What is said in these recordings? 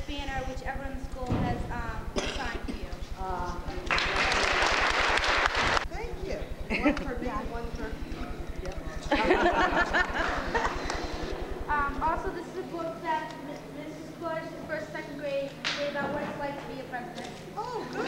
banner, whichever in the school has assigned for you. Thank you. One for me, one for... Also, this is a book that Mrs. Bush, in first, second grade, gave about what it's like to be a president. Oh, good.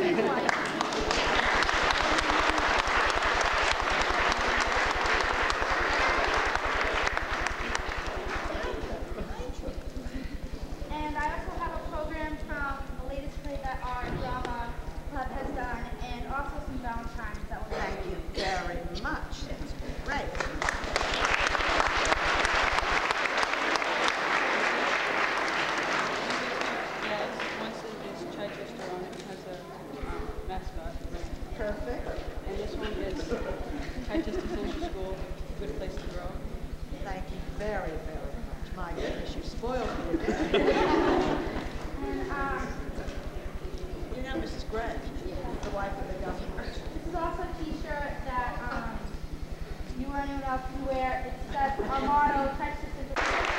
And I also have a program from the latest play that our drama club has done, and also some Valentines that will Thank you very much. That's great. Once it is Chichester on it, has a mascot. Perfect. And this one is Chichester Central School, good place to grow. Thank you very, very much. My goodness, you spoiled me again. And You know Mrs. Gray, the wife of the governor. this is also a t-shirt that you or anyone else can wear. It says our motto, Texas is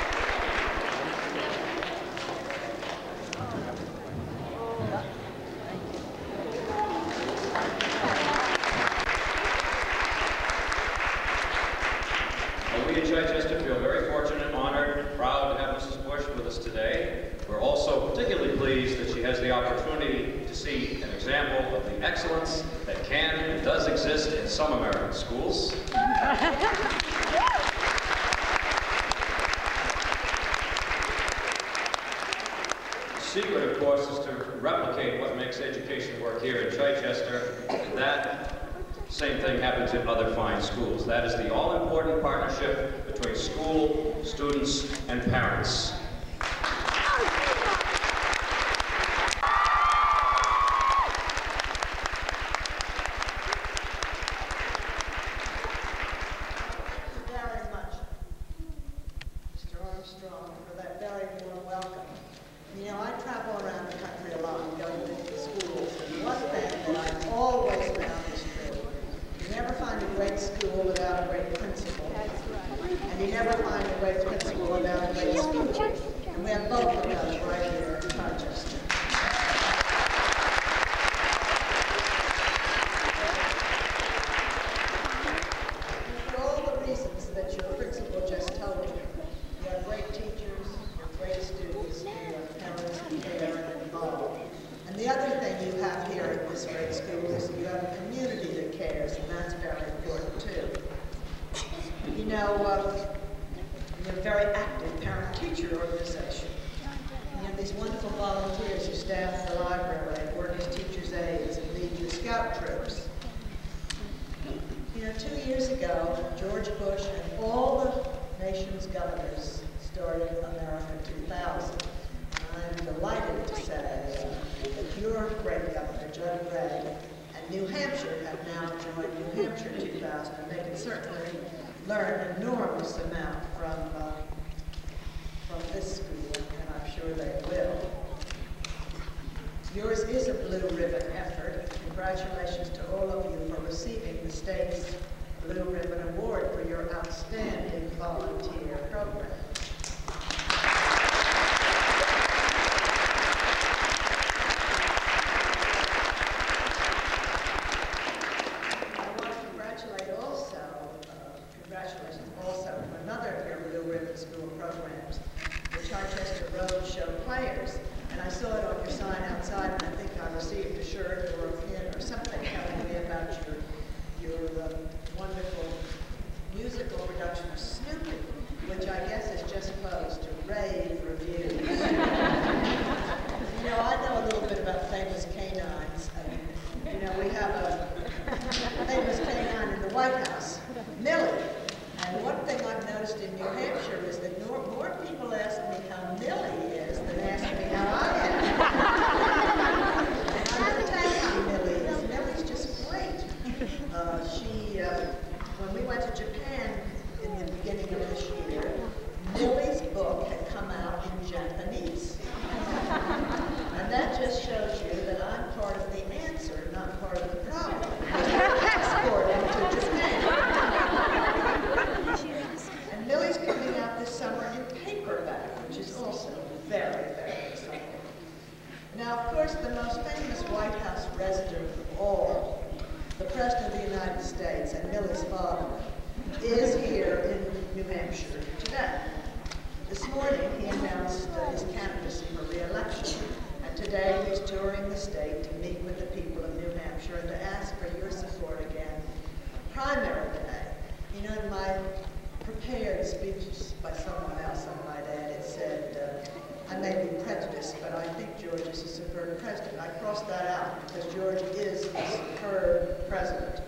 Well, we in Chichester feel very fortunate, honored, and proud to have Mrs. Bush with us today. We're also particularly pleased that she has the opportunity to see an example of the excellence that can and does exist in some American schools. The secret, of course, is to replicate what makes education work here in Chichester, and that same thing happens in other fine schools. That is the all-important partnership between school, students, and parents. Very much, Mr. Armstrong, for that very warm welcome. You know, I travel around the country a lot and go to schools, and one thing that I've always found is true. You never find a great school without a great principal. And you never find a great principal without a great school. And we have both of those right here in Chichester. For all the reasons that your principal just told you, you have great teachers, you have great students, you have parents who care and involved. And the other thing you have here at this great school is you have a community that cares, and that's very important too. You know, you're a very active parent-teacher organization. You have these wonderful volunteers who staff the library and work as teachers' aides and lead the scout troops. You know, 2 years ago, George Bush and all the nation's governors started America 2000. I'm delighted to say that your great governor, Judge Gray, and New Hampshire have now joined New Hampshire 2000, and they can certainly learn an enormous amount from this school, and I'm sure they will. Yours is a blue ribbon effort. Congratulations to all of you for receiving the state's Blue Ribbon Award for your outstanding volunteer program. Congratulations also to another of your Blue Ribbon School programs, the Chichester Road Show Players. And I saw it on your sign outside, and I think I received a shirt or a pin or something telling me about your wonderful musical production of Snoopy, which I guess is just posed to rave reviews. You know, I know a little bit about famous canines. You know, we have a famous canine in the White House, Millie. And one thing I've noticed in New Hampshire is that more people ask me how Millie is than ask me how I am. And I have to tell you how Millie is. Millie's just great. When we went to Japan in the beginning of this year, Millie's book had come out in Japanese. And that just shows you that I'm part of the answer, not part of the problem. Now, of course, the most famous White House resident of all, the President of the United States and Millie's father, is here in New Hampshire today. This morning, he announced his candidacy for re-election, and today he's touring the state to meet with the people of New Hampshire and to ask for your support again. Primary day. You know, in my prepared speeches by someone else, I might add, it said, I may be prejudiced, but I think George is a superb president. I crossed that out because George is a superb president.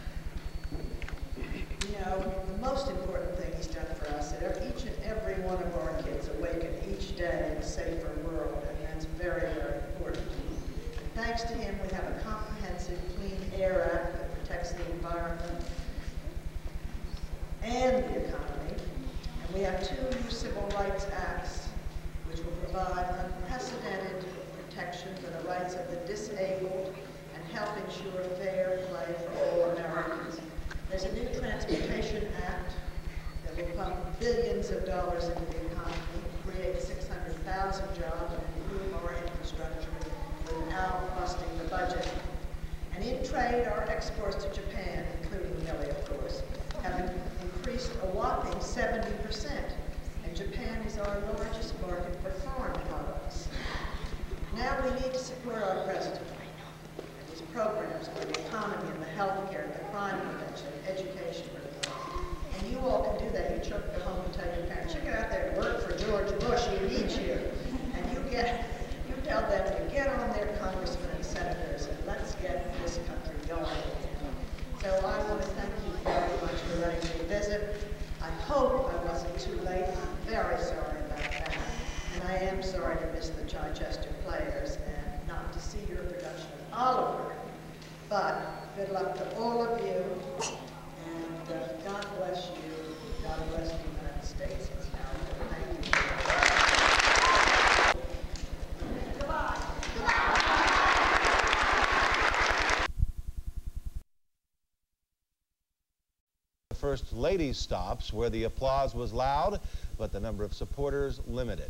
You know, the most important thing he's done for us is that each and every one of our kids awaken each day in a safer world, and that's very, very important. And thanks to him, we have a comprehensive Clean Air Act that protects the environment and the economy, and we have 2 new Civil Rights Acts which will provide unprecedented protection for the rights of the disabled and help ensure fair play for all Americans. There's a new Transportation Act that will pump billions of dollars into the economy, create 600,000 jobs, and improve our infrastructure without busting the budget. And in trade, our exports to Japan, including Millie, of course, have increased a whopping 70%. And Japan is our largest market for foreign products. Now we need to support our president and his programs for the economy and the health care, the crime prevention, education reform. And you all can do that. You chuck go home and tell your parents, you get out there and work for George Bush, he needs you. And you tell them to get on their congressmen and senators and let's get this country going. So I want to thank you very much for letting me visit. I hope I wasn't too late. I'm very sorry about that. And I am sorry to miss the Chichester players and not to see your production of Oliver. But good luck to all of you. And God bless you. God bless the United States of America. Thank you. Goodbye. First Lady's stops, where the applause was loud, but the number of supporters limited.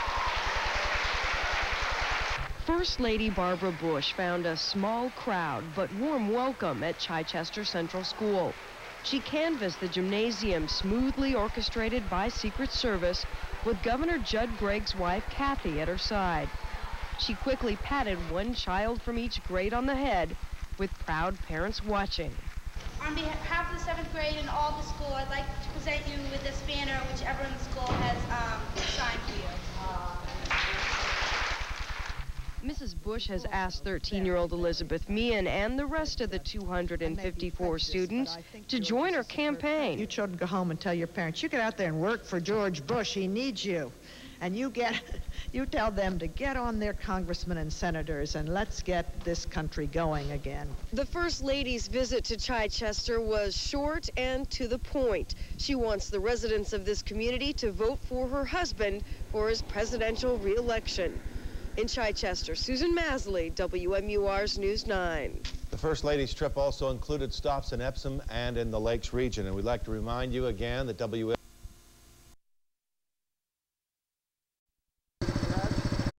First Lady Barbara Bush found a small crowd but warm welcome at Chichester Central School. She canvassed the gymnasium, smoothly orchestrated by Secret Service, with Governor Judd Gregg's wife, Kathy, at her side. She quickly patted one child from each grade on the head, with proud parents watching. On behalf of the 7th grade and all the school, I'd like to present you with this banner which everyone in the school has signed for you. Mrs. Bush has asked 13-year-old Elizabeth Meehan and the rest of the 254 students to join her campaign. You children go home and tell your parents, you get out there and work for George Bush, he needs you. And you tell them to get on their congressmen and senators and let's get this country going again. The First Lady's visit to Chichester was short and to the point. She wants the residents of this community to vote for her husband for his presidential re-election. In Chichester, Susan Masley, WMUR's News 9. The First Lady's trip also included stops in Epsom and in the Lakes region, and we'd like to remind you again that